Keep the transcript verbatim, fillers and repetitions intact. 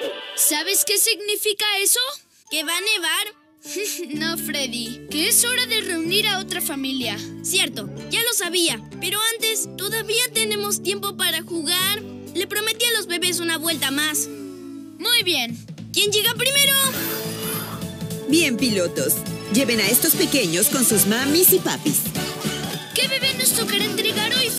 ¿Sabes qué significa eso? ¿Que va a nevar? No, Freddy, que es hora de reunir a otra familia. Cierto, ya lo sabía. Pero antes, todavía tenemos tiempo para jugar. Le prometí a los bebés una vuelta más. Muy bien. ¿Quién llega primero? Bien, pilotos. Lleven a estos pequeños con sus mamis y papis. ¿Qué bebé nos tocará entregar hoy?